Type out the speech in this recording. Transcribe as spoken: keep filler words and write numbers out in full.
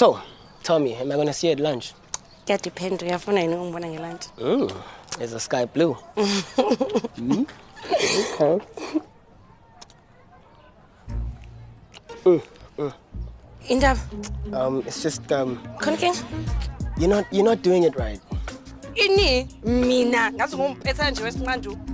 So, tell me, am I going to see you at lunch? That depends. You have to know when I lunch. Mm, it's a sky blue. mm? Okay. Mm, mm. Indab. Um, it's just um. Konking. You're not you're not doing it right. Ini mina ngazi ngomphetha nje wesimanju.